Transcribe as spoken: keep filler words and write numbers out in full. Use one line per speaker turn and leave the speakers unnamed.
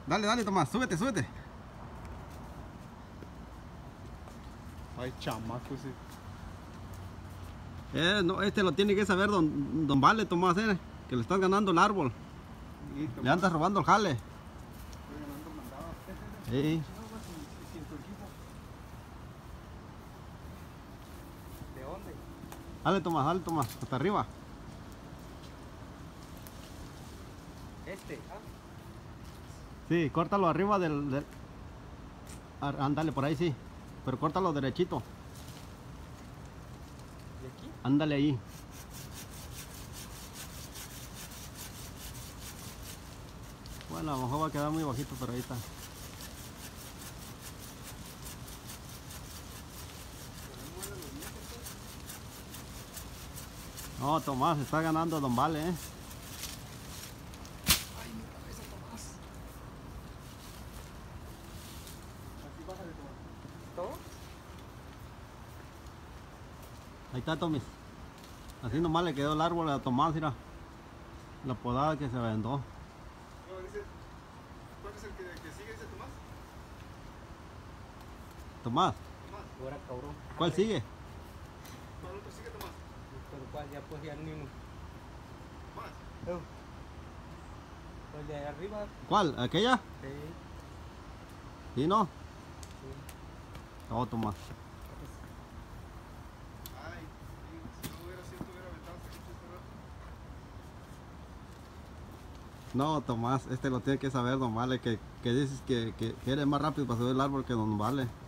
Dale, dale, Tomás, súbete, súbete.
Ay, chamaco ese.
Eh, no, este lo tiene que saber don, don Vale, Tomás, eh, que le estás ganando el árbol.
Sí,
Le andas robando el jale.
estoy ganando mandado.
Sí.
¿De dónde?
Dale, Tomás, dale, Tomás, hasta arriba.
Este, ah.
Sí, córtalo arriba del... del... Ah, ándale, por ahí sí. Pero córtalo derechito.
¿De aquí?
Ándale ahí. Bueno, a lo mejor va a quedar muy bajito, pero ahí está. No, Tomás, está ganando don Vale, eh.
Ay, mi cabeza, Tomás. Así bájale, Tomás. ¿Todo?
Ahí está, Tomás. Así nomás le quedó el árbol a Tomás, mira. La podada que se aventó.
¿Cuál es el que, que sigue ese Tomás?
Tomás,
Tomás. Ahora, cabrón.
¿cuál sigue?
¿Cuál otro sigue, Tomás? Pero cuál, ya pues ya el mismo. Tomás. Oh. ¿Cuál de ahí arriba?
¿Cuál? ¿Aquella?
Sí.
¿Sí, no?
Sí.
No, Tomás.
Ay, si no hubiera sido, hubiera aventado hasta aquí,
No, Tomás, este lo tiene que saber don Vale, que, que dices que, que, que eres más rápido para subir el árbol que don Vale.